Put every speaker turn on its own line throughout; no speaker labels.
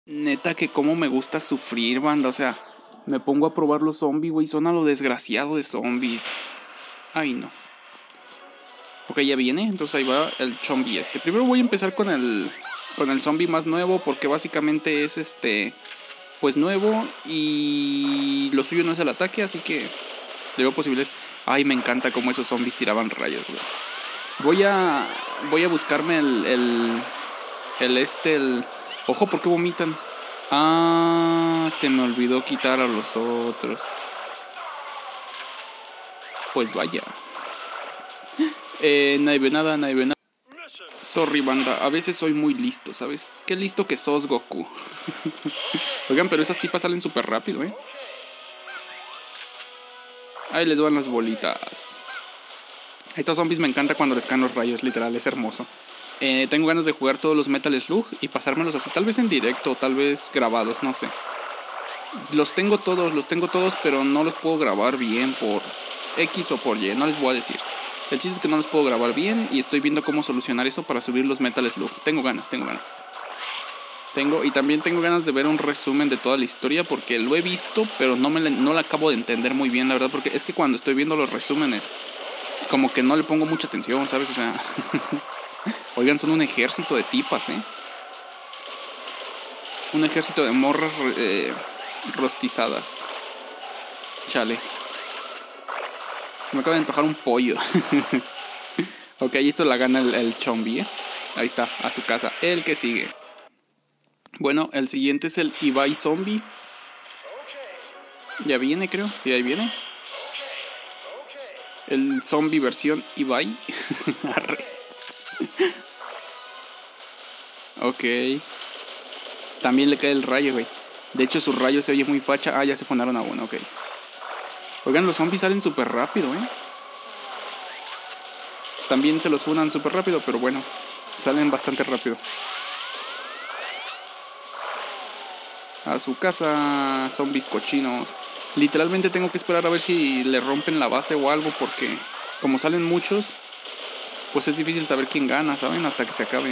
Neta que como me gusta sufrir, banda. O sea, me pongo a probar los zombies, güey. Son a lo desgraciado de zombies. Ay, no. Ok, ya viene. Entonces ahí va el zombie este. Primero voy a empezar con el zombie más nuevo. Porque básicamente es pues nuevo. Y lo suyo no es el ataque. Así que le veo posibles. Ay, me encanta cómo esos zombies tiraban rayos, güey. Voy a buscarme el Ojo, ¿por qué vomitan? Ah, se me olvidó quitar a los otros. Pues vaya. Naive nada. Sorry, banda, a veces soy muy listo, ¿sabes? Qué listo que sos, Goku. Oigan, pero esas tipas salen súper rápido, ¿eh? Ahí les van las bolitas. A estos zombies me encanta cuando les caen los rayos, literal, es hermoso. Tengo ganas de jugar todos los Metal Slug y pasármelos así, tal vez en directo, tal vez grabados, no sé. Los tengo todos, pero no los puedo grabar bien por X o por Y, no les voy a decir. El chiste es que no los puedo grabar bien y estoy viendo cómo solucionar eso para subir los Metal Slug. Tengo ganas. Y también tengo ganas de ver un resumen de toda la historia porque lo he visto, pero no la acabo de entender muy bien, la verdad, porque es que cuando estoy viendo los resúmenes, como que no le pongo mucha atención, ¿sabes? O sea, oigan, son un ejército de tipas, ¿eh? Un ejército de morras rostizadas. Chale. Me acaba de antojar un pollo. Ok, esto la gana el zombie, ¿eh? Ahí está, a su casa. El que sigue. Bueno, el siguiente es el Ibai Zombie. Ya viene, creo. Sí, ahí viene. El zombie versión Ibai. Ok. También le cae el rayo, güey. De hecho, su rayo se oye muy facha. Ah, ya se funaron a uno, ok. Oigan, los zombies salen súper rápido, ¿eh? También se los funan súper rápido, pero bueno, salen bastante rápido. A su casa, zombies cochinos. Literalmente tengo que esperar a ver si le rompen la base o algo, porque como salen muchos, pues es difícil saber quién gana, ¿saben? Hasta que se acabe.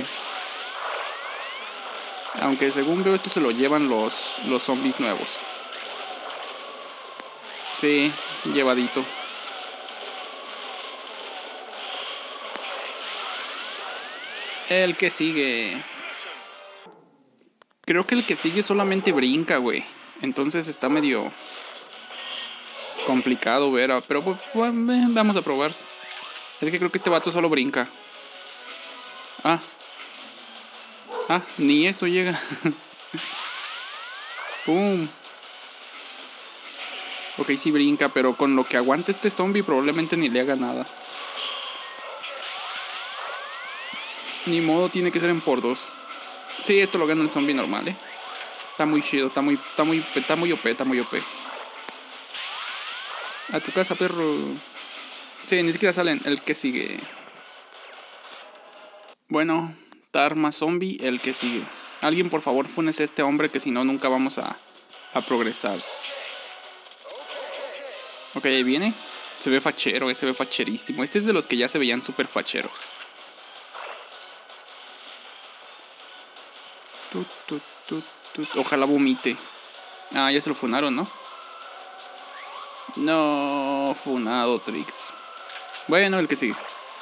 Aunque según veo esto se lo llevan los zombies nuevos. Sí, llevadito. El que sigue. Creo que el que sigue solamente brinca, güey. Entonces está medio complicado ver. Pero pues, vamos a probar. Es que creo que este vato solo brinca. Ah, ni eso llega. Pum. Ok, sí brinca, pero con lo que aguante este zombie probablemente ni le haga nada. Ni modo, tiene que ser en por dos. Sí, esto lo gana el zombie normal, ¿eh? Está muy chido, está muy OP. A tu casa, perro. Sí, ni siquiera salen. El que sigue. Bueno, Tarma Zombie, el que sigue. Alguien, por favor, funes a este hombre, que si no, nunca vamos a progresar. Ok, ahí viene. Se ve fachero, se ve facherísimo. Este es de los que ya se veían súper facheros. Ojalá vomite. Ah, ya se lo funaron, ¿no? No, funado, Trix. Bueno, el que sigue.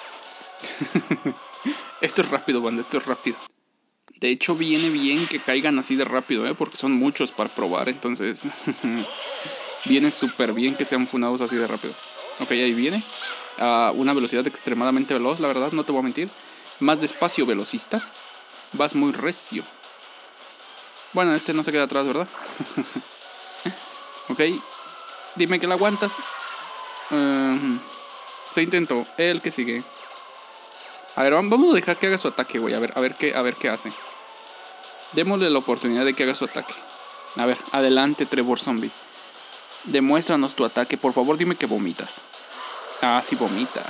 Esto es rápido, banda, esto es rápido. De hecho, viene bien que caigan así de rápido, porque son muchos para probar, entonces viene súper bien que sean funados así de rápido. Ok, ahí viene. A una velocidad extremadamente veloz, la verdad, no te voy a mentir. Más despacio, velocista. Vas muy recio. Bueno, este no se queda atrás, ¿verdad? Ok. Dime que la aguantas. Se intentó. El que sigue. A ver, vamos a dejar que haga su ataque, güey. A ver qué hace. Démosle la oportunidad de que haga su ataque. A ver, adelante, Trevor Zombie. Demuéstranos tu ataque. Por favor, dime que vomitas. Ah, sí vomita.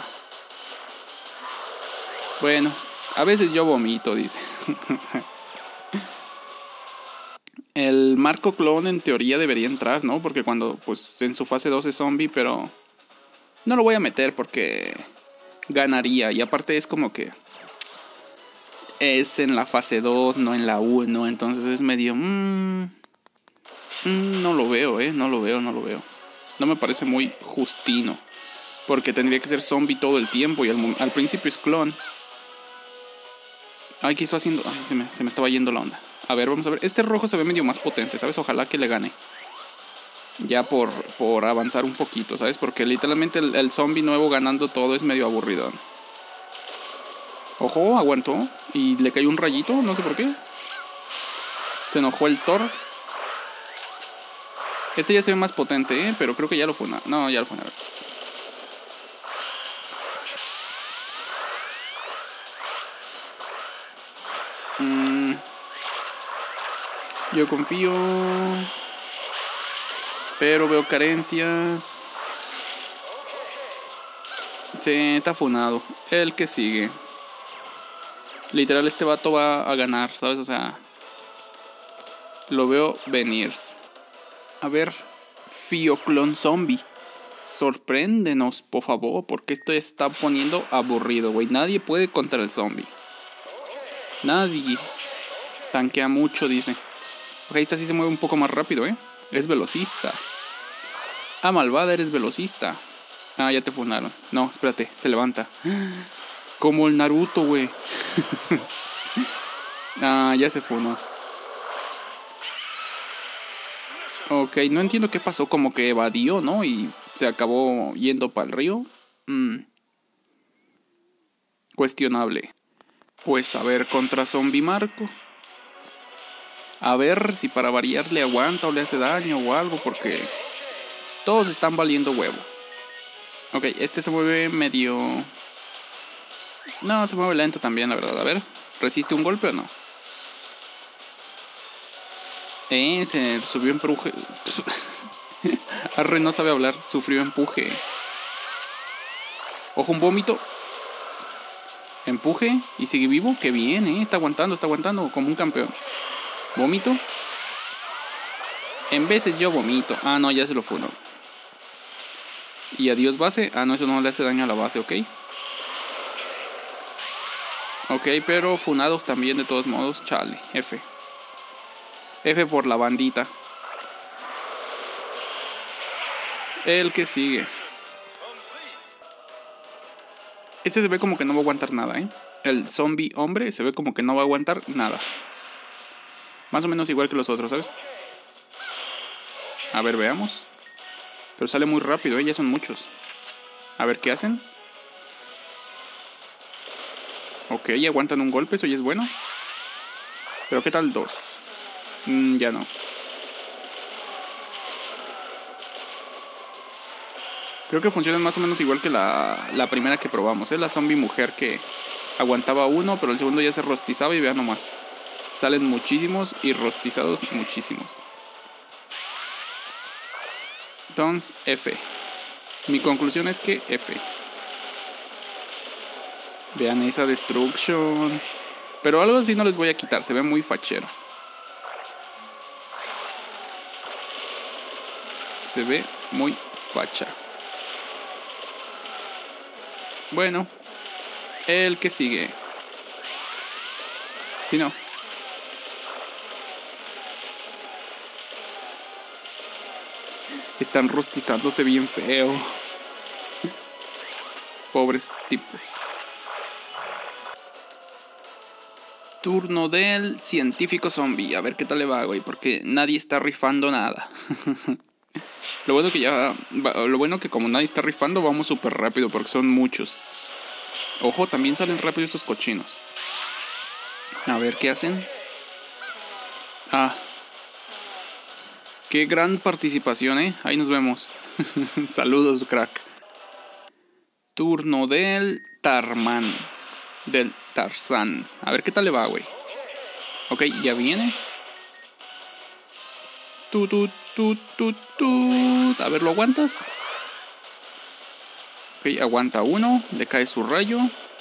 Bueno, a veces yo vomito, dice. El Marco Clon en teoría debería entrar, ¿no? Porque cuando, pues, en su fase 2 es zombie, pero no lo voy a meter porque ganaría. Y aparte es como que es en la fase 2, no en la 1. Entonces es medio... no lo veo, no lo veo. No me parece muy justino. Porque tendría que ser zombie todo el tiempo. Y al principio es clon. Ay, ¿qué hizo haciendo? Ay, se me estaba yendo la onda. A ver, vamos a ver. Este rojo se ve medio más potente, ¿sabes? Ojalá que le gane. Ya por avanzar un poquito, ¿sabes? Porque literalmente el zombie nuevo ganando todo es medio aburrido. Ojo, aguantó. Y le cayó un rayito, no sé por qué. Se enojó el Thor. Este ya se ve más potente, pero creo que ya lo fue. No, ya lo fue. Yo confío. Pero veo carencias. Sí, está funado. El que sigue. Literal, este vato va a ganar, ¿sabes? O sea, lo veo venir. A ver, Fioclon Zombie. Sorpréndenos, por favor, porque esto está poniendo aburrido, güey. Nadie puede contra el zombie. Nadie. Tanquea mucho, dice. Ok, esta sí se mueve un poco más rápido, Es velocista. Ah, malvada, eres velocista. Ah, ya te funaron. No, espérate, se levanta. Como el Naruto, güey. Ah, ya se funó. Ok, no entiendo qué pasó. Como que evadió, ¿no? Y se acabó yendo para el río. Cuestionable. Pues a ver, contra Zombie Marco. A ver si para variar le aguanta o le hace daño o algo, porque todos están valiendo huevo. Ok, este se mueve medio... No, se mueve lento también, la verdad. A ver, ¿resiste un golpe o no? Se subió empuje. Arre no sabe hablar, sufrió empuje. Ojo, un vómito. Empuje y sigue vivo. Qué bien, está aguantando como un campeón. Vómito. En veces yo vomito. Ah, no, ya se lo funó. Y adiós base. Ah, no, eso no le hace daño a la base, ok. Ok, pero funados también de todos modos. Chale, F. F por la bandita. El que sigue. Este se ve como que no va a aguantar nada, El zombie hombre se ve como que no va a aguantar nada. Más o menos igual que los otros, ¿sabes? A ver, veamos. Pero sale muy rápido, ya son muchos. A ver, ¿qué hacen? Ok, aguantan un golpe, eso ya es bueno. Pero ¿qué tal dos? Ya no. Creo que funcionan más o menos igual que la primera que probamos, La zombie mujer que aguantaba uno, pero el segundo ya se rostizaba y vean nomás. Salen muchísimos y rostizados muchísimos. Entonces, F. Mi conclusión es que F. Vean esa destruction. Pero algo así no les voy a quitar, se ve muy fachero. Se ve muy facha. Bueno, el que sigue. Si no. Están rostizándose bien feo. Pobres tipos. Turno del científico zombie. A ver qué tal le va, güey. Porque nadie está rifando nada. Lo bueno que como nadie está rifando, vamos súper rápido porque son muchos. Ojo, también salen rápido estos cochinos. A ver qué hacen. Ah. Qué gran participación, Ahí nos vemos. Saludos, crack. Turno del Tarman. Del Tarzán. A ver qué tal le va, güey. Ok, ya viene. A ver, ¿lo aguantas? Ok, aguanta uno. Le cae su rayo.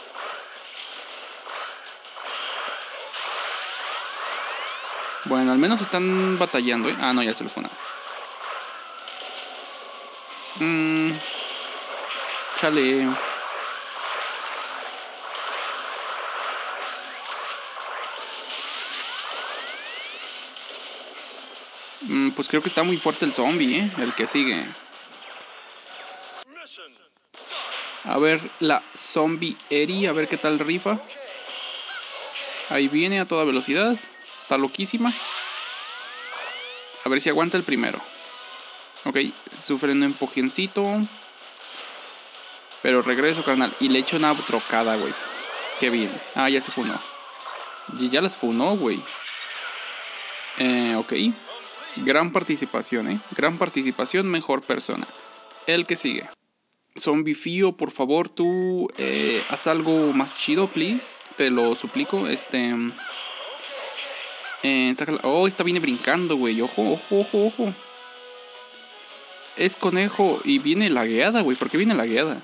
Bueno, al menos están batallando, Ah, no, ya se lo fue nada. Chale. Pues creo que está muy fuerte el zombie, ¿eh? El que sigue. A ver, la zombie Eri, a ver qué tal rifa. Ahí viene a toda velocidad. Está loquísima. A ver si aguanta el primero. Ok, sufren un poquiencito. Pero regreso, carnal. Y le echo una trocada, güey. Qué bien. Ah, ya se funó. Y ya las funó, güey. Ok. Gran participación, Gran participación, mejor persona. El que sigue. Zombie Fío, por favor, tú haz algo más chido, please. Te lo suplico. Sácala. Oh, esta viene brincando, güey. Ojo, ojo, ojo, ojo. Es conejo y viene lagueada, güey. ¿Por qué viene lagueada?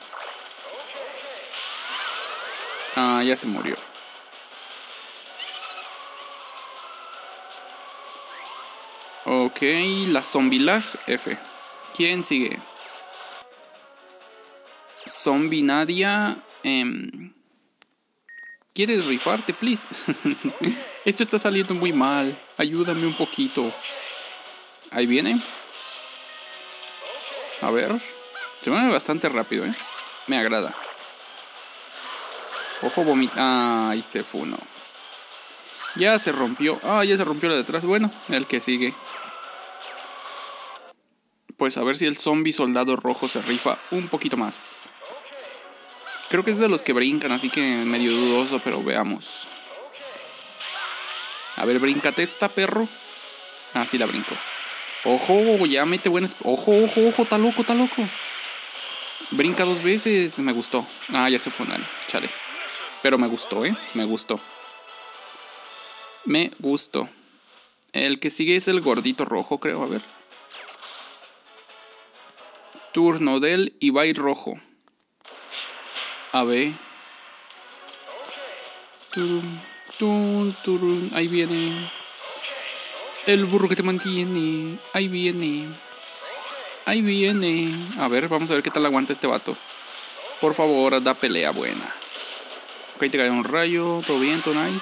Ah, ya se murió. Ok, la zombie lag F. ¿Quién sigue? Zombie Nadia. ¿Quieres rifarte, please? Esto está saliendo muy mal. Ayúdame un poquito. Ahí viene. A ver. Se mueve bastante rápido, Me agrada. Ojo, vomita. Ay, se funó. Ya se rompió. Ah, ya se rompió la de atrás. Bueno, el que sigue. Pues a ver si el zombie soldado rojo se rifa un poquito más. Creo que es de los que brincan, así que medio dudoso, pero veamos. A ver, bríncate esta, perro. Ah, sí la brinco. Ojo, ya mete buenas. Ojo, ojo, ojo, está loco, está loco. Brinca 2 veces, me gustó. Ah, ya se fue, chale. Pero me gustó, me gustó. Me gustó. El que sigue es el gordito rojo, creo, a ver. Turno del Ibai rojo. A ver. Turun, turun, turun. Ahí viene. El burro que te mantiene. Ahí viene. Ahí viene. A ver, vamos a ver qué tal aguanta este vato. Por favor, da pelea buena. Ok, te cae un rayo. Todo bien, todo nice.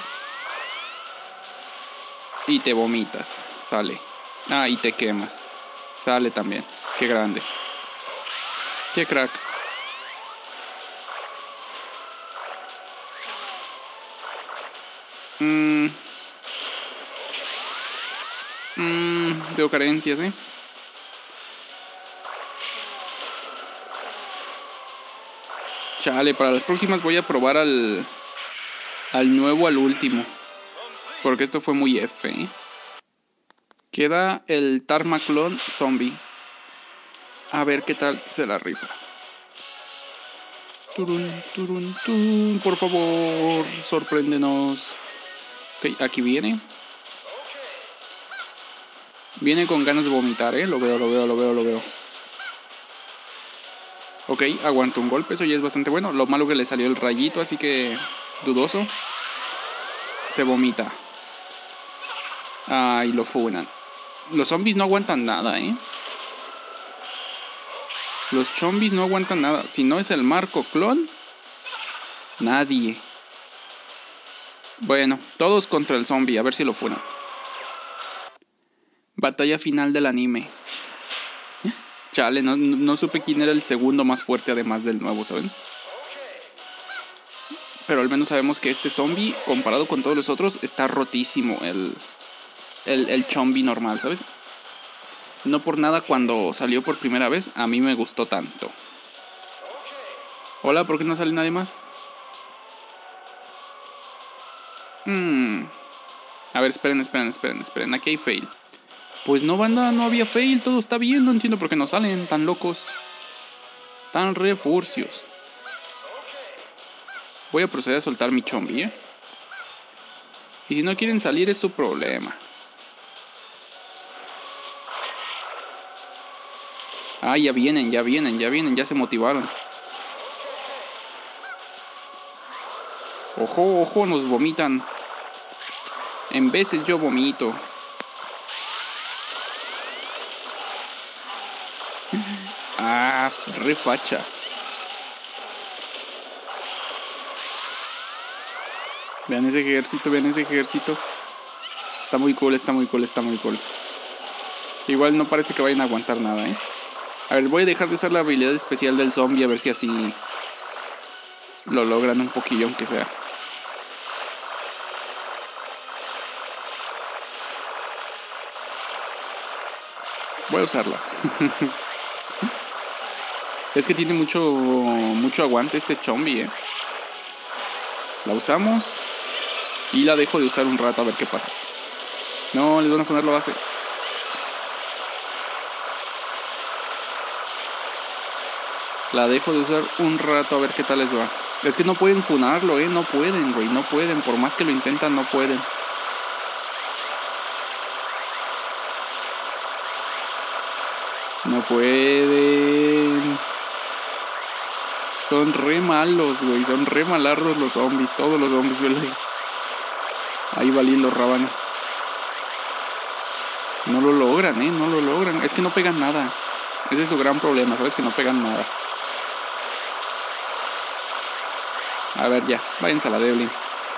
Y te vomitas. Sale. Ah, y te quemas. Sale también. Qué grande. Qué crack. Veo carencias, Chale, para las próximas voy a probar al nuevo, al último. Porque esto fue muy F, Queda el Tarmaclon Zombie. A ver qué tal se la rifa. Turun, turun, turun. Por favor, sorpréndenos. Ok, aquí viene. Viene con ganas de vomitar, Lo veo, lo veo, lo veo, lo veo. Ok, aguanta un golpe, eso ya es bastante bueno. Lo malo que le salió el rayito, así que dudoso. Se vomita. Ay, lo funan. Los zombies no aguantan nada, Los zombies no aguantan nada. Si no es el Marco Clon, nadie. Bueno, todos contra el zombie, a ver si lo funan. Batalla final del anime. Chale, no supe quién era el segundo más fuerte además del nuevo, ¿saben? Pero al menos sabemos que este zombie, comparado con todos los otros, está rotísimo el zombie normal, ¿sabes? No por nada cuando salió por primera vez, a mí me gustó tanto. Hola, ¿por qué no sale nadie más? A ver, esperen. Aquí hay fail. Pues no, banda, no había fail, todo está bien. No entiendo por qué no salen tan locos. Tan refurcios. Voy a proceder a soltar mi zombie, Y si no quieren salir es su problema. Ah, ya vienen, ya se motivaron. Ojo, ojo, nos vomitan. En veces yo vomito. Ah, re facha. Vean ese ejército, Está muy cool, está muy cool. Igual no parece que vayan a aguantar nada, ¿eh? A ver, voy a dejar de usar la habilidad especial del zombie, a ver si así lo logran un poquillo, aunque sea. Voy a usarla. Es que tiene mucho aguante este zombie, ¿eh? La usamos y la dejo de usar un rato a ver qué pasa. No, les van a poner la base. La dejo de usar un rato a ver qué tal les va. Es que no pueden funarlo, no pueden, güey, no pueden. Por más que lo intentan, no pueden. No pueden. Son re malos, güey. Son re malardos los zombies. Todos los zombies, velos. Ahí valiendo rábano. No lo logran, no lo logran. Es que no pegan nada. Ese es su gran problema, ¿sabes? Que no pegan nada. A ver, ya. Váyanse a la Devlin.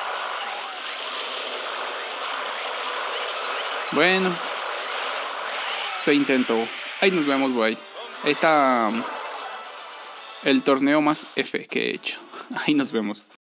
Bueno. Se intentó. Ahí nos vemos, güey. Ahí está el torneo más F que he hecho. Ahí nos vemos.